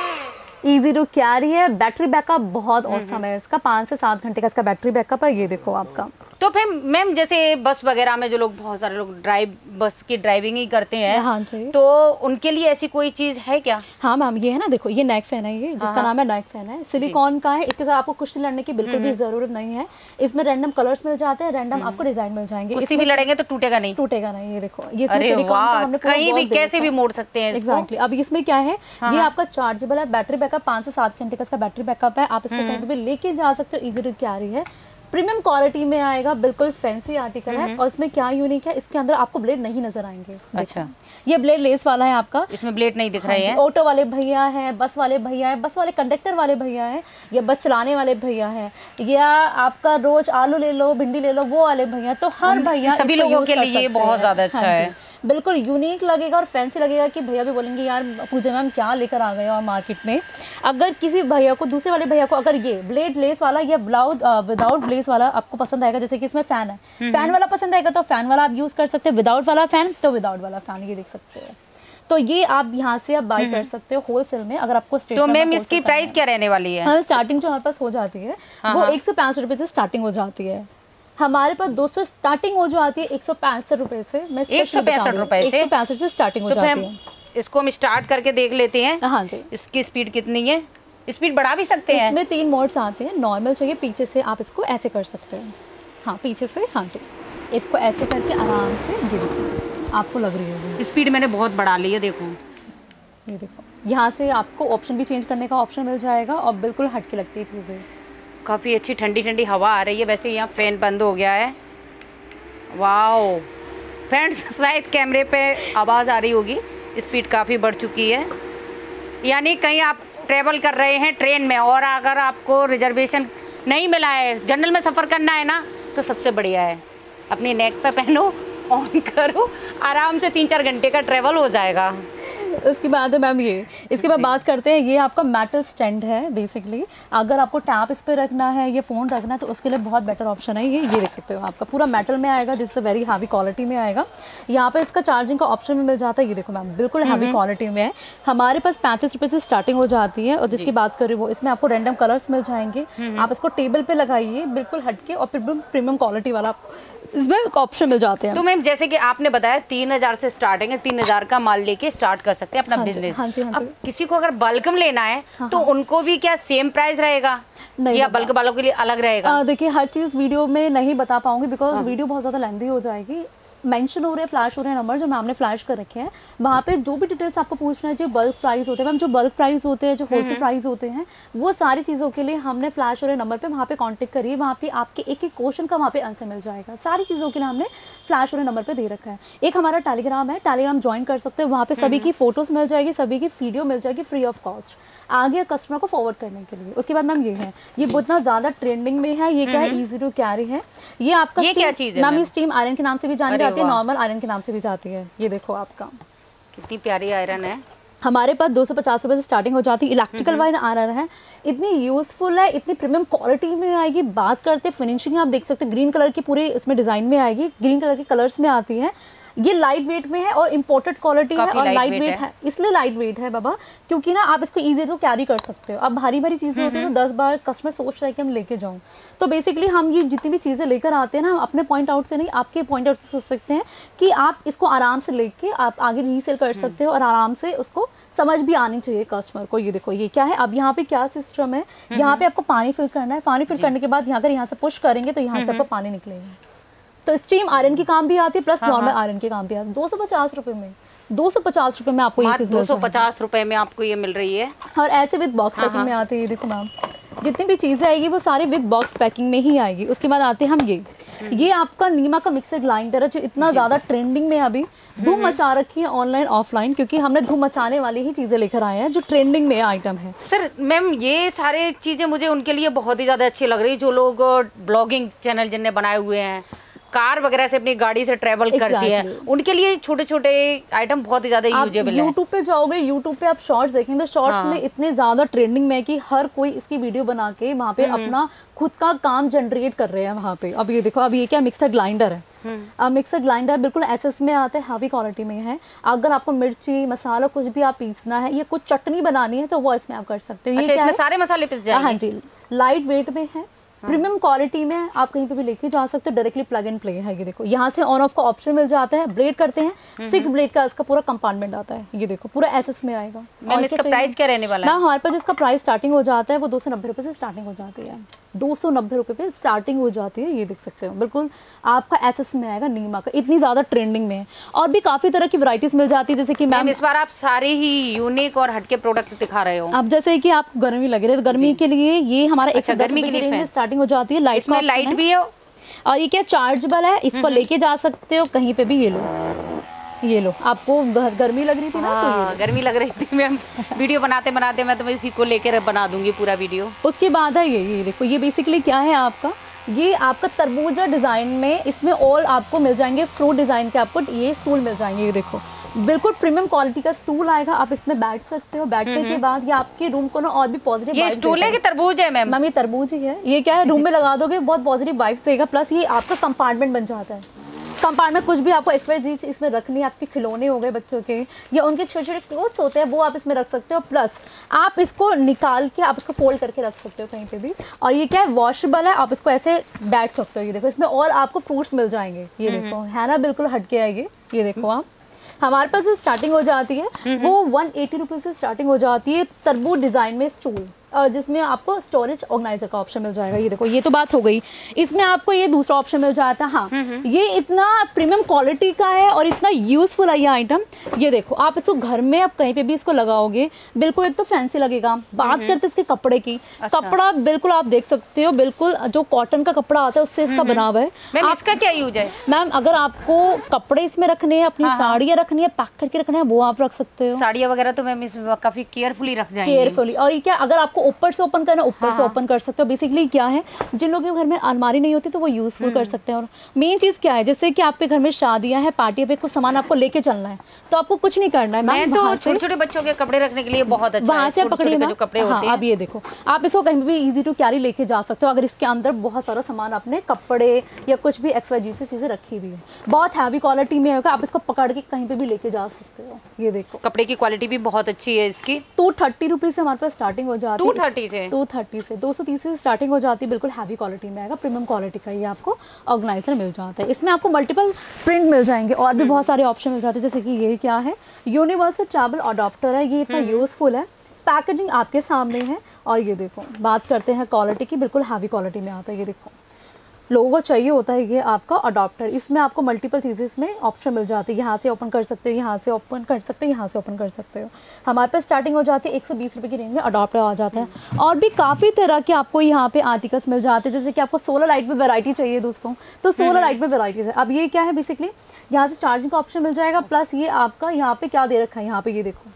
इजी टू कैरी है। बैटरी बैकअप बहुत औसम है इसका, पाँच से सात घंटे का इसका बैटरी बैकअप है। ये देखो आपका। तो फिर मैम जैसे बस वगैरह में जो लोग, बहुत सारे लोग ड्राइव बस की ड्राइविंग ही करते हैं, हाँ जी, तो उनके लिए ऐसी कोई चीज है क्या? हाँ मैम, ये है ना, देखो ये नेक फैन है, ये जिसका नाम है नेक फैन है, सिलिकॉन का है। इसके साथ आपको कुश्ती लड़ने की बिल्कुल भी जरूरत नहीं है। इसमें रैंडम कलर्स मिल जाते हैं, रैंडम आपको डिजाइन मिल जाएंगे। कुश्ती भी लड़ेंगे तो टूटेगा नहीं? टूटेगा नहीं। ये देखो, ये कहीं भी कैसे भी मोड़ सकते हैं। एग्जैक्टली। अब इसमें क्या है, ये आपका चार्जेबल है, बैटरी बैकअप पाँच से सात घंटे का इसका बैटरी बैकअप है। आप इसको कहीं भी लेके जा सकते हो, इजी टू कैरी है, प्रीमियम क्वालिटी में आएगा, बिल्कुल फैंसी आर्टिकल है। और इसमें क्या यूनिक है, इसके अंदर आपको ब्लेड नहीं नजर आएंगे। अच्छा, ये ब्लेड लेस वाला है आपका, इसमें ब्लेड नहीं दिख रहे हैं। ऑटो वाले भैया है, बस वाले भैया है, बस वाले कंडक्टर वाले भैया है, या बस चलाने वाले भैया है, या आपका रोज आलू ले लो, भिंडी ले लो, वो वाले भैया, तो हर भैया सभी लोगों के लिए बहुत ज्यादा अच्छा है। बिल्कुल यूनिक लगेगा और फैंसी लगेगा कि भैया भी बोलेंगे यार पूजा मैम क्या लेकर आ गए और मार्केट में। अगर किसी भैया को, दूसरे वाले भैया को अगर ये ब्लेड लेस वाला या ब्लाउज विदाउट लेस वाला आपको पसंद आएगा, जैसे कि इसमें फैन है, फैन वाला पसंद आएगा तो फैन वाला आप यूज कर सकते हो, विदाउट वाला फैन तो विदाउट वाला फैन, ये देख सकते हो। तो ये आप यहाँ से आप बाय कर सकते हो होलसेल में, अगर आपको स्टेट। तो मैम इसकी प्राइस क्या रहने वाली है? हाँ, स्टार्टिंग जो हमारे पास हो जाती है वो एक सौ पैंसठ रुपए से स्टार्टिंग हो जाती है। हमारे पास दो सौ स्टार्टिंग हो जाती है एक सौ पैंसठ रुपए से। मैं एक सौ पैंसठ रुपए से एक सौ पैंसठ से स्टार्टिंग हो तो जाती है। इसको हम स्टार्ट करके देख लेते हैं। हाँ जी, इसकी स्पीड कितनी है? स्पीड बढ़ा भी सकते हैं। इसमें तीन मोड्स आते हैं। नॉर्मल चाहिए, पीछे से आप इसको ऐसे कर सकते हैं। हाँ, पीछे से, हाँ जी, इसको ऐसे करके आराम से गिर आपको लग रही होगी। स्पीड मैंने बहुत बढ़ा ली है, देखो ये देखो। यहाँ से आपको ऑप्शन भी चेंज करने का ऑप्शन मिल जाएगा और बिल्कुल हटके लगती है चीज़ें। काफ़ी अच्छी ठंडी ठंडी हवा आ रही है। वैसे यहाँ फैन बंद हो गया है। वाओ फ्रेंड्स, शायद कैमरे पे आवाज़ आ रही होगी, स्पीड काफ़ी बढ़ चुकी है। यानी कहीं आप ट्रेवल कर रहे हैं ट्रेन में और अगर आपको रिजर्वेशन नहीं मिला है, जनरल में सफ़र करना है ना, तो सबसे बढ़िया है, अपनी नेक पे पहनो, ऑन करो, आराम से तीन चार घंटे का ट्रेवल हो जाएगा। उसके बाद है मैम ये, इसके बाद बात करते हैं, ये आपका मेटल स्टैंड है। बेसिकली अगर आपको टैप इस पे रखना है या फ़ोन रखना है तो उसके लिए बहुत बेटर ऑप्शन है ये। ये देख सकते हो, आपका पूरा मेटल में आएगा, जिससे वेरी हैवी क्वालिटी में आएगा। यहाँ पे इसका चार्जिंग का ऑप्शन भी मिल जाता है। ये देखो मैम, बिल्कुल हैवी क्वालिटी में है। हमारे पास पैंतीस रुपये से स्टार्टिंग हो जाती है। और जिसकी बात करें वो, इसमें आपको रैंडम कलर्स मिल जाएंगे। आप इसको टेबल पे लगाइए, बिल्कुल हटके, और प्रीमियम क्वालिटी वाला इसमें ऑप्शन मिल जाते हैं। तो मैम जैसे कि आपने बताया तीन हजार से स्टार्टिंग है, तीन हजार का माल लेके स्टार्ट कर सकते हैं अपना बिजनेस। हाँ जी, हाँ जी। अब किसी को अगर बल्क में लेना है हाँ, तो उनको भी क्या सेम प्राइस रहेगा या बल्क वालों के लिए अलग रहेगा? देखिए, हर चीज़ वीडियो में नहीं बता पाऊंगी बिकॉज वीडियो बहुत ज़्यादा लेंथी हो जाएगी। मेंशन हो रहे हैं, फ्लैश हो रहे हैं नंबर जो मैम ने फ्लैश कर रखे हैं, वहाँ पे जो भी डिटेल्स आपको पूछना है, जो बल्क प्राइस होते हैं मैम, जो बल्क प्राइस होते हैं, जो होलसेल प्राइस होते हैं, वो सारी चीज़ों के लिए हमने फ्लैश हो रहे नंबर पे वहाँ पे कांटेक्ट करिए, वहाँ पे आपके एक एक क्वेश्चन का वहाँ पे आंसर मिल जाएगा। सारी चीज़ों के लिए हमने फ्लैश हो रहे नंबर पे दे रखा है। एक हमारा टेलीग्राम है, टेलीग्राम ज्वाइन कर सकते हो, वहाँ पे सभी की फोटोज मिल जाएगी, सभी की वीडियो मिल जाएगी फ्री ऑफ कॉस्ट आगे कस्टमर को फॉरवर्ड करने के लिए। उसके बाद मैम ये है, ये इतना ज़्यादा ट्रेंडिंग में है, ये क्या है, इजी टू कैरी है। ये आपका ये क्या चीज़ है मैम? ये स्टीम आयरन के नाम से भी जानी जाती है, नॉर्मल आयरन के नाम से भी जाती है। ये देखो आपका कितनी प्यारी आयरन है। हमारे पास दो सौ पचास रुपये से स्टार्टिंग हो जाती है। इलेक्ट्रिकल वायर आयरन है, इतनी यूज़फुल है, इतनी प्रीमियम क्वालिटी में आएगी। बात करते फिनिशिंग, आप देख सकते हो ग्रीन कलर की पूरे इसमें डिज़ाइन में आएगी, ग्रीन कलर के कलर्स में आती है। ये लाइट वेट में है और इम्पोर्टेड क्वालिटी है और लाइट वेट है, इसलिए लाइट वेट है बाबा, क्योंकि ना आप इसको इजी तो कैरी कर सकते हो। अब भारी भारी चीज़ें होती है तो दस बार कस्टमर सोच रहा है कि हम लेके जाऊँ, तो बेसिकली हम ये जितनी भी चीज़ें लेकर आते हैं ना, हम अपने पॉइंट आउट से नहीं, आपके पॉइंट आउट से सोच सकते हैं कि आप इसको आराम से लेके आप आगे रीसेल कर सकते हो और आराम से उसको समझ भी आनी चाहिए कस्टमर को। ये देखो ये क्या है, अब यहाँ पे क्या सिस्टम है, यहाँ पे आपको पानी फिल करना है, पानी फिल करने के बाद यहाँ अगर यहाँ से पुश करेंगे तो यहाँ से आपको पानी निकलेगा। तो स्टीम आयरन की काम भी आती है प्लस नॉर्मल आयरन की काम भी आती है। दो सौ पचास रुपए में दो सौ पचास रुपए में आपको ये चीज दो सौ पचास रुपए में आपको ये मिल रही है और ऐसे विद बॉक्स पैकिंग में आती है। देखो मैम जितनी भी चीज़ें आएगी वो सारे विद बॉक्स पैकिंग में ही आएगी। उसके बाद आते हैं हम ये ये आपका नीमा का मिक्सर ग्राइंडर है जो इतना ज़्यादा ट्रेंडिंग में अभी धूम मचा रखी है ऑनलाइन ऑफलाइन, क्योंकि हमने धूम मचाने वाली ही चीज़ें लेकर आए हैं जो ट्रेंडिंग में आइटम है। सर मैम ये सारे चीज़ें मुझे उनके लिए बहुत ही ज़्यादा अच्छी लग रही है जो लोग ब्लॉगिंग चैनल जिनने बनाए हुए हैं, कार वगैरह से अपनी गाड़ी से ट्रेवल exactly. करती है, उनके लिए छोटे छोटे आइटम बहुत ही ज्यादा यूजेबल है। यूट्यूब पे जाओगे, यूट्यूब पे आप शॉर्ट्स देखेंगे तो शॉर्ट्स हाँ. में इतने ज्यादा ट्रेंडिंग में है कि हर कोई इसकी वीडियो बना के वहाँ पे अपना खुद का काम जनरेट कर रहे हैं वहाँ पे। अब ये देखो, अब ये क्या मिक्सर ग्राइंडर है, अब मिक्सर ग्राइंडर बिल्कुल एसएस में आता है, हैवी क्वालिटी में है। अगर आपको मिर्ची मसाला कुछ भी आप पीसना है या कुछ चटनी बनानी है तो वो इसमें आप कर सकते हो। ये अच्छा, इसमें सारे मसाले पिस जाएंगे? हाँ जी, लाइट वेट में है, प्रीमियम क्वालिटी में, आप कहीं पे भी लेके जा सकते हो, डायरेक्टली प्लग एंड प्ले है। ये देखो यहाँ से ऑन ऑफ का ऑप्शन मिल जाता है, ब्लेड करते हैं, सिक्स ब्लेड का इसका पूरा कंपार्टमेंट आता है। ये देखो पूरा एसएस में आएगा। और इसका प्राइस क्या रहने वाला है? हमारे पास जिसका प्राइस स्टार्टिंग हो जाता है वो दो सौ नब्बे रुपये से स्टार्टिंग हो जाती है, दो सौ नब्बे रुपये पे स्टार्टिंग हो जाती है। ये देख सकते हो बिल्कुल आपका एसएस में आएगा नीमा का, इतनी ज़्यादा ट्रेंडिंग में है। और भी काफ़ी तरह की वैरायटीज मिल जाती है, जैसे कि मैम इस बार आप सारे ही यूनिक और हटके प्रोडक्ट दिखा रहे हो। अब जैसे कि आपको गर्मी लग रही है तो गर्मी के लिए ये हमारा अच्छा, गर्मी के लिए स्टार्टिंग हो जाती है। लाइट में लाइट भी है और ये क्या चार्जेबल है, इसको लेके जा सकते हो कहीं पे भी। ये लो ये लो, आपको गर्मी लग रही थी ना तो ये गर्मी लग रही थी मैम, वीडियो बनाते बनाते मैं तो इसी को लेकर बना दूंगी पूरा वीडियो। उसके बाद है ये ये देखो, ये बेसिकली क्या है आपका, ये आपका तरबूजा डिज़ाइन में, इसमें और आपको मिल जाएंगे फ्रूट डिज़ाइन के, आपको ये स्टूल मिल जाएंगे। ये देखो बिल्कुल प्रीमियम क्वालिटी का स्टूल आएगा, आप इसमें बैठ सकते हो। बैठने के बाद ये आपके रूम को ना और भी पॉजिटिव ये स्टूल है कि तरबूज है मैम? मैम ये तरबूज ही है। ये क्या है, रूम में लगा दोगे बहुत पॉजिटिव वाइब्स देगा, प्लस ये आपका कंपार्टमेंट बन जाता है। कंपार्टमेंट कुछ भी आपको एक्सरसाइज इसमें रखनी है, आपके खिलौने हो गए बच्चों के या उनके छोटे छोटे क्लोथ्स होते हैं वो आप इसमें रख सकते हो। प्लस आप इसको निकाल के आप इसको फोल्ड करके रख सकते हो कहीं पे भी। और ये क्या है, वॉशेबल है, आप इसको ऐसे बैठ सकते हो। ये देखो इसमें और आपको फ्रूट्स मिल जाएंगे। ये देखो है ना, बिल्कुल हटके आएगी। ये देखो आप, हमारे पास जो स्टार्टिंग हो जाती है वो वन एटी रुपीज़ से स्टार्टिंग हो जाती है तरबूज डिज़ाइन में स्टूल, जिसमें आपको स्टोरेज ऑर्गेनाइजर का ऑप्शन मिल जाएगा। ये देखो ये तो बात हो गई, इसमें आपको ये दूसरा ऑप्शन मिल जाता है। हाँ, ये इतना प्रीमियम क्वालिटी का है और इतना यूजफुल है ये आइटम। ये देखो आप इसको घर में आप कहीं पे भी इसको लगाओगे बिल्कुल एक तो फैंसी लगेगा। बात करते इसके कपड़े की, अच्छा। कपड़ा बिल्कुल आप देख सकते हो, बिल्कुल जो कॉटन का कपड़ा आता है उससे इसका बना हुआ है। मैम इसका क्या यूज है? मैम अगर आपको कपड़े इसमें रखने हैं, अपनी साड़ियाँ रखनी है, पैक करके रखना है, वो आप रख सकते हो। साड़ियाँ वगैरह तो मैम इसमें काफी केयरफुली रख जाएंगे। केयरफुली। और ये क्या, अगर आपको ऊपर से ओपन करना, ऊपर हाँ, से ओपन कर सकते हो। बेसिकली क्या है, जिन लोगों के घर में अलमारी नहीं होती तो वो यूजफुल कर सकते हैं। और मेन चीज क्या है, जैसे कि आपके घर में शादियां हैं, पार्टी पे कुछ सामान आपको लेके चलना है तो आपको कुछ नहीं करना है। मैं तो छोटे छोटे बच्चों के कपड़े रखने के लिए बहुत अच्छा वहाँ से पकड़िए जो कपड़े होते हैं। अब ये देखो आप इसको कहीं भी इजी टू कैरी लेके जा सकते हो, अगर इसके अंदर बहुत सारा सामान आपने कपड़े या कुछ भी एक्स वाई जी से चीजें रखी हुई है। बहुत हैवी क्वालिटी में होगा, आप इसको पकड़ के कहीं पे भी लेके जा सकते हो। ये देखो कपड़े की क्वालिटी भी बहुत अच्छी है इसकी। टू थर्टी रुपीज से हमारे पास स्टार्टिंग हो जाती है। टू थर्टी से टू थर्टी से दो सौ तीस से स्टार्टिंग हो जाती है। बिल्कुल हैवी क्वालिटी में आएगा, प्रीमियम क्वालिटी का ये आपको ऑर्गेनाइजर मिल जाता है। इसमें आपको मल्टीपल प्रिंट मिल जाएंगे और भी बहुत सारे ऑप्शन मिल जाते हैं, जैसे कि ये क्या है, यूनिवर्सल ट्रैवल अडॉप्टर है। ये इतना यूजफुल है, पैकेजिंग आपके सामने है। और ये देखो बात करते हैं क्वालिटी की, बिल्कुल हैवी क्वालिटी में आता है। ये देखो लोगों को चाहिए होता है ये आपका अडॉप्टर। इसमें आपको मल्टीपल चीज़ें इसमें ऑप्शन मिल जाती है, यहाँ से ओपन कर सकते हो, यहाँ से ओपन कर सकते हो, यहाँ से ओपन कर सकते हो। हमारे पास स्टार्टिंग हो जाती है एक सौ बीस रुपये की रेंज में अडॉप्टर आ जाता है। और भी काफ़ी तरह के आपको यहाँ पे आर्टिकल्स मिल जाते हैं, जैसे कि आपको सोलर लाइट में वैरायटी चाहिए दोस्तों, तो सोलर लाइट में वैराइटीज है। अब ये क्या है बेसिकली, यहाँ से चार्जिंग का ऑप्शन मिल जाएगा, प्लस ये आपका यहाँ पे क्या दे रखा है, यहाँ पे ये देखो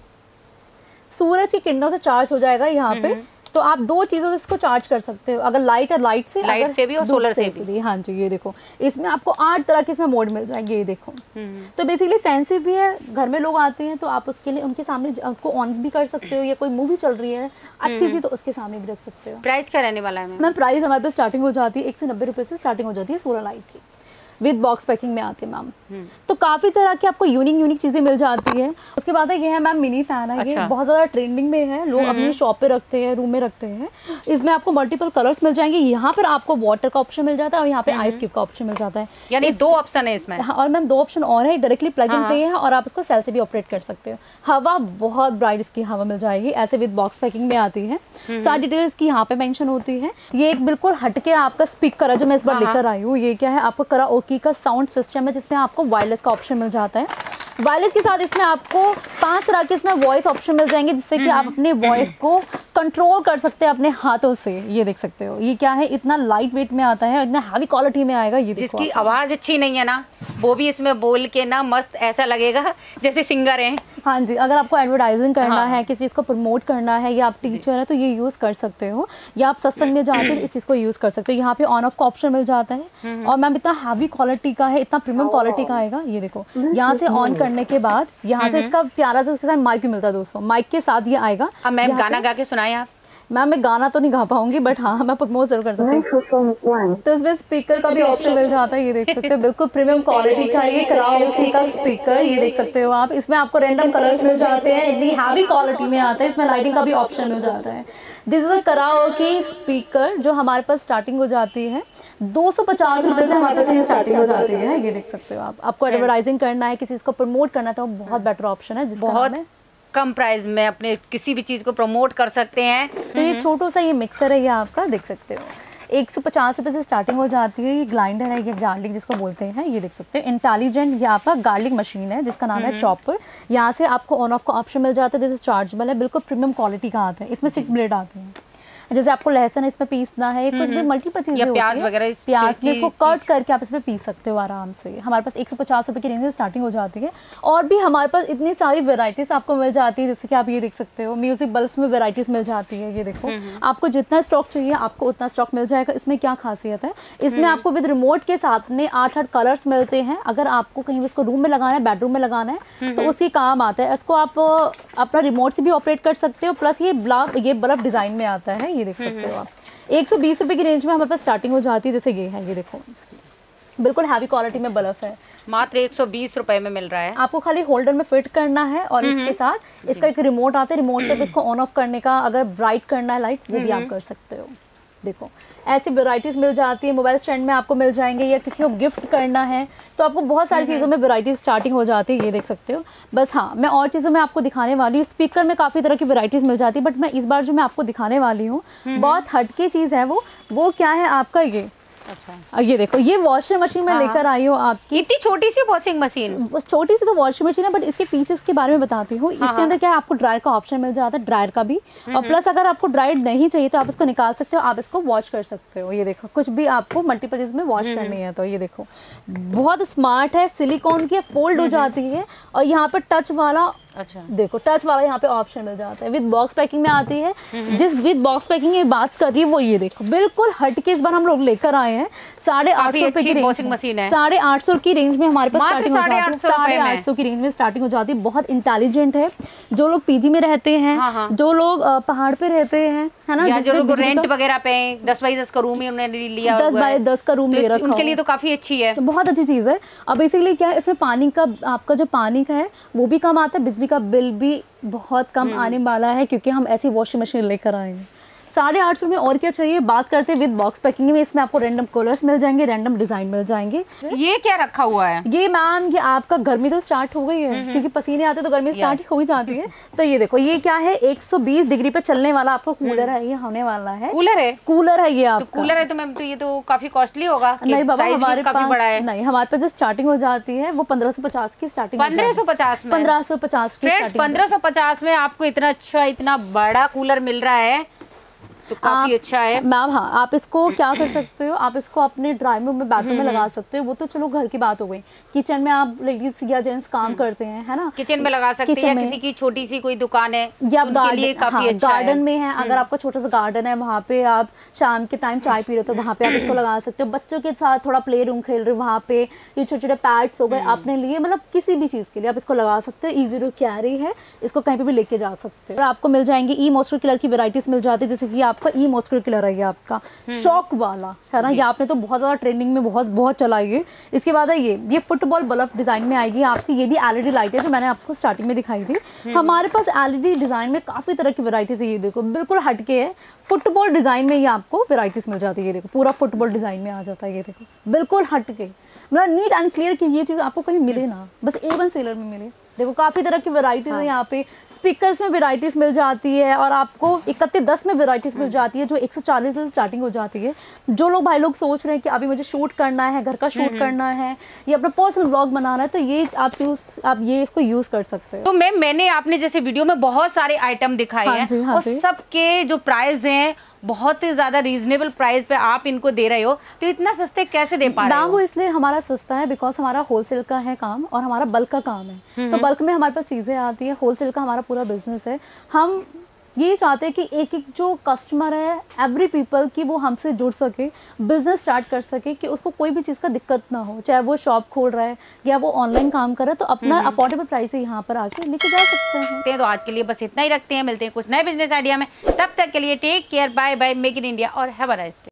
सूरज की किरणों से चार्ज हो जाएगा यहाँ पे। तो आप दो चीज़ों से इसको चार्ज कर सकते हो, अगर लाइट और लाइट से, लाइट से भी और सोलर से, से भी। हाँ जी, ये देखो इसमें आपको आठ तरह के इसमें मोड मिल जाएंगे, ये देखो। तो बेसिकली फैंसी भी है, घर में लोग आते हैं तो आप उसके लिए उनके सामने आपको ऑन भी कर सकते हो, या कोई मूवी चल रही है अच्छी सी तो उसके सामने भी रख सकते हो। प्राइस क्या रहने वाला है मैम? प्राइस हमारे पास स्टार्टिंग हो जाती है एक सौ नब्बे रुपये से स्टार्टिंग हो जाती है सोलर लाइट की, विद बॉक्स पैकिंग में आती है मैम। तो काफ़ी तरह की आपको यूनिक यूनिक चीज़ें मिल जाती है। उसके बाद है ये है मैम मिनी फैन है। अच्छा। ये बहुत ज़्यादा ट्रेंडिंग में है, लोग अपनी शॉप पे रखते हैं, रूम में रखते हैं। इसमें आपको मल्टीपल कलर्स मिल जाएंगे, यहाँ पर आपको वाटर का ऑप्शन मिल जाता है और यहाँ पे आइस क्यूब का ऑप्शन मिल जाता है, यानी दो ऑप्शन है इसमें। हाँ, और मैम दो ऑप्शन और है, डायरेक्टली प्लग इन पे है और आप इसको सेल से भी ऑपरेट कर सकते हो। हवा बहुत ब्राइट इसकी हवा मिल जाएगी, ऐसे विद बॉक्स पैकिंग में आती है। सारी डिटेल्स की यहाँ पे मेंशन होती है। ये एक बिल्कुल हटके आपका स्पीकर है जो मैं इस बार लेकर आई हूँ। ये क्या है, आपको कराओके का साउंड सिस्टम है जिसमें आपको वायरलेस का ऑप्शन मिल जाता है। वायरलेस के साथ इसमें आपको पांच तरह के इसमें वॉइस ऑप्शन मिल जाएंगे, जिससे कि आप अपने वॉइस को कंट्रोल कर सकते हैं अपने हाथों से। ये देख सकते हो, ये क्या है, इतना लाइट वेट में आता है, इतना हैवी क्वालिटी में आएगा। ये जिसकी आवाज़ अच्छी नहीं है ना, वो भी इसमें बोल के ना मस्त ऐसा लगेगा जैसे सिंगर हैं। हाँ जी, अगर आपको एडवर्टाइजिंग करना हाँ। है, किसी चीज़ को प्रमोट करना है, या आप टीचर है तो ये यूज़ कर सकते हो, या आप सत्संग में जाते हैं इस चीज़ को यूज़ कर सकते हो। यहाँ पे ऑन ऑफ का ऑप्शन मिल जाता है। और मैम इतना हैवी क्वालिटी का है, इतना प्रीमियम क्वालिटी का आएगा। ये देखो, यहाँ से ऑन करने के बाद यहाँ से इसका प्यारा सा इसके साथ माइक भी मिलता है दोस्तों, माइक के साथ ये आएगा। अब मैम गाना गा के सुनाए आप। मैम मैं गाना तो नहीं गा पाऊंगी, बट हाँ मैं प्रमोट जरूर कर सकती हूँ। तो इसमें स्पीकर का भी ऑप्शन मिल जाता है, ये देख सकते हो, बिल्कुल प्रीमियम क्वालिटी का ये कराओके का स्पीकर, ये देख सकते हो आप। इसमें आपको रैंडम कलर्स मिल जाते हैं, इतनी हैवी क्वालिटी में आता है। इसमें लाइटिंग का भी ऑप्शन मिल जाता है। This is a karaoke speaker जो हमारे पास स्टार्टिंग हो जाती है दो सौ पचास रुपये से हमारे पास स्टार्टिंग हो जाती है। ये देख सकते हो आप। आपको एडवर्टाइजिंग करना है, किसी चीज़ को प्रमोट करना है तो बहुत बेटर ऑप्शन है, जिसका कम प्राइस में अपने किसी भी चीज़ को प्रमोट कर सकते हैं। तो ये छोटा सा ये मिक्सर है, ये आपका देख सकते हो एक सौ पचास रुपये से स्टार्टिंग हो जाती है। ये ग्राइंडर है, ये गार्लिक जिसको बोलते हैं, ये देख सकते हो। इंटेलिजेंट ये आपका गार्लिक मशीन है जिसका नाम है चॉपर। यहाँ से आपको ऑन ऑफ का ऑप्शन मिल जाता है, जैसे चार्जेबल है, बिल्कुल प्रीमियम क्वालिटी का आता है। इसमें सिक्स ब्लेड आते हैं, जैसे आपको लहसुन इसमें पीसना है, कुछ भी मल्टीपल चीजें होती है, प्याज वगैरह, प्याज में इसको कट करके आप इसमें पीस सकते हो आराम से। हमारे पास एक सौ पचास रुपये की रेंज में स्टार्टिंग हो जाती है। और भी हमारे पास इतनी सारी वेराइटीज आपको मिल जाती है, जैसे कि आप ये देख सकते हो म्यूजिक बल्ब में वेराइटीज मिल जाती है। ये देखो, आपको जितना स्टॉक चाहिए आपको उतना स्टॉक मिल जाएगा। इसमें क्या खासियत है, इसमें आपको विद रिमोट के साथ में आठ आठ कलर्स मिलते हैं। अगर आपको कहीं इसको रूम में लगाना है, बेडरूम में लगाना है, तो उसी काम आता है। इसको आप अपना रिमोट से भी ऑपरेट कर सकते हो, प्लस ये बल्ब ये बल्ब डिजाइन में आता है। ये देख सकते हो आप, एक सौ बीस रुपये की रेंज में हमारे पास स्टार्टिंग हो जाती है। जैसे ये है, ये देखो बिल्कुल हैवी क्वालिटी में बल्ब है, मात्र एक सौ बीस रुपए में मिल रहा है। आपको खाली होल्डर में फिट करना है और इसके साथ इसका एक रिमोट आता है। रिमोट से इसको ऑन ऑफ करने का, अगर ब्राइट करना है लाइट, वो भी आप कर सकते हो। देखो ऐसी वैरायटीज़ मिल जाती है। मोबाइल स्टैंड में आपको मिल जाएंगे, या किसी को गिफ्ट करना है तो आपको बहुत सारी चीज़ों में वैरायटीज स्टार्टिंग हो जाती है। ये देख सकते हो। बस हाँ, मैं और चीज़ों में आपको दिखाने वाली हूँ। स्पीकर में काफ़ी तरह की वैरायटीज़ मिल जाती है, बट मैं इस बार जो मैं आपको दिखाने वाली हूँ बहुत हटके चीज़ है। वो वो क्या है आपका, ये अच्छा ये देखो, ये वॉशिंग मशीन मैं लेकर आई हूँ आपकी। इतनी छोटी सी वॉशिंग मशीन, छोटी सी तो वॉशिंग मशीन है, बट इसके फीचर्स के बारे में बताती हूँ। इसके अंदर क्या है, आपको ड्रायर का ऑप्शन मिल जाता है, ड्रायर का भी। और प्लस अगर आपको ड्रायर नहीं चाहिए तो आप इसको निकाल सकते हो, आप इसको वॉश कर सकते हो। ये देखो, कुछ भी आपको मल्टीपल चीज में वॉश करनी है तो ये देखो बहुत स्मार्ट है, सिलिकॉन की फोल्ड हो जाती है। और यहाँ पर टच वाला, अच्छा देखो टच वाला यहाँ पे ऑप्शन मिल जाता है। विद बॉक्स पैकिंग में आती है। जिस विद बॉक्स पैकिंग की बात कर रही है वो ये देखो, बिल्कुल हटके इस बार हम लोग लेकर आए हैं। साढ़े आठ सौ रुपए की वॉशिंग मशीन है, साढ़े आठ सौ की रेंज में हमारे पास स्टार्टिंग हो जाती है। साढ़े आठ सौ की रेंज में स्टार्टिंग हो जाती है। बहुत इंटेलिजेंट है। जो लोग पीजी में रहते हैं, हाँ हाँ। जो लोग पहाड़ पे रहते हैं, है ना, जो लोग रेंट वगैरह पे दस बाई दस का रूम ही उन्होंने लिया, दस बाई दस का रूम ले रखा, उनके लिए तो काफी अच्छी है, बहुत अच्छी चीज है। अब इसीलिए क्या है, इसमें पानी का, आपका जो पानी का है वो भी कम आता है, बिजली का बिल भी बहुत कम आने वाला है, क्योंकि हम ऐसी वॉशिंग मशीन लेकर आए हैं। साढ़े आठ सौ में और क्या चाहिए। बात करते हैं विद बॉक्स पैकिंग में, इसमें आपको रैंडम कलर्स मिल जाएंगे, रैंडम डिजाइन मिल जाएंगे। ये क्या रखा हुआ है? ये मैम ये आपका गर्मी तो स्टार्ट हो गई है, क्योंकि पसीने आते तो गर्मी स्टार्ट हो ही जाती है। तो ये देखो ये क्या है, एक सौ बीस डिग्री पे चलने वाला आपको कूलर है, ये होने वाला है। कूलर है? कूलर है ये आपका। तो कूलर है तो मैम तो ये तो काफी कॉस्टली होगा। नहीं बाबा हमारे पास बड़ा है। नहीं, हमारे पास जो स्टार्टिंग हो जाती है वो पंद्रह सौ पचास की स्टार्टिंग। पंद्रह सौ पचास में? पंद्रह सौ पचास पंद्रह सौ पचास में आपको इतना अच्छा इतना बड़ा कूलर मिल रहा है, तो काफी अच्छा है मैम। हाँ, आप इसको क्या कर सकते हो, आप इसको अपने ड्राइंग रूम में, बाथरूम में लगा सकते हो। वो तो चलो घर की बात हो गई। किचन में आप लेडीज या जेंट्स काम करते हैं, है ना, किचन में लगा सकते हैं, या किसी की छोटी सी कोई दुकान है या तो उनके लिए काफी हाँ, अच्छा गार्डन में है, अगर आपका छोटा सा गार्डन है, वहाँ पे आप शाम के टाइम चाय पी रहे हो तो वहाँ पे आप इसको लगा सकते हो। बच्चों के साथ थोड़ा प्ले रूम खेल रहे हो, वहाँ पे ये छोटे छोटे पैड्स हो गए अपने लिए, मतलब किसी भी चीज के लिए आप इसको लगा सकते हो। इजी टू कैरी है, इसको कहीं पे भी लेके जा सकते हो। आपको मिल जाएंगे ई मॉइस्चर किलर की वेराइटीज मिल जाती है, जैसे कि आपका ई मॉइस्चर किलर है, ये आपका शॉक वाला है ना, ये आपने तो बहुत ज्यादा ट्रेंडिंग में बहुत बहुत चला है। इसके बाद है ये ये फुटबॉल बल्ब डिजाइन में आएगी आपकी। ये भी एलईडी लाइट है जो मैंने आपको स्टार्टिंग में दिखाई थी। हमारे पास एलईडी डिजाइन में काफी तरह की वेराइटीज है। ये देखो बिल्कुल हटके है, फुटबॉल डिजाइन में ये आपको वेराइटीज मिल जाती है। ये देखो पूरा फुटबॉल डिजाइन में आ जाता है, ये देखो बिल्कुल हटके, मतलब नीट एंड क्लियर कि ये चीज आपको कहीं मिले ना, बस ए वन सेलर में मिले। देखो काफी तरह की वेराइटीज हाँ। है यहाँ पे। स्पीकर्स में वेराइटीज मिल जाती है, और आपको इकतीस दस में वेराइटीज मिल जाती है जो एक सौ चालीस से स्टार्टिंग हो जाती है। जो लोग भाई लोग सोच रहे हैं कि अभी मुझे शूट करना है, घर का शूट करना है या अपना पर्सनल व्लॉग बनाना है, तो ये आप चूज आप ये इसको यूज कर सकते हो। तो मैम मैंने आपने जैसे वीडियो में बहुत सारे आइटम दिखाए हाँ हैं, और सबके जो प्राइस हैं बहुत ही ज्यादा रीजनेबल प्राइस पे आप इनको दे रहे हो, तो इतना सस्ते कैसे दे पा रहे हो? वो इसलिए हमारा सस्ता है बिकॉज हमारा होलसेल का है काम और हमारा बल्क का काम है। तो बल्क में हमारे पास चीजें आती है, होलसेल का हमारा पूरा बिजनेस है। हम ये चाहते हैं कि एक एक जो कस्टमर है, एवरी पीपल की वो हमसे जुड़ सके, बिजनेस स्टार्ट कर सके, कि उसको कोई भी चीज़ का दिक्कत ना हो, चाहे वो शॉप खोल रहा है या वो ऑनलाइन काम कर रहा है, तो अपना अफोर्डेबल प्राइस से यहाँ पर आके लेके जा सकते हैं। तो आज के लिए बस इतना ही रखते हैं, मिलते हैं कुछ नए बिजनेस आइडिया में। तब तक के लिए take care, bye bye, make in India और हैव अ नाइस डे।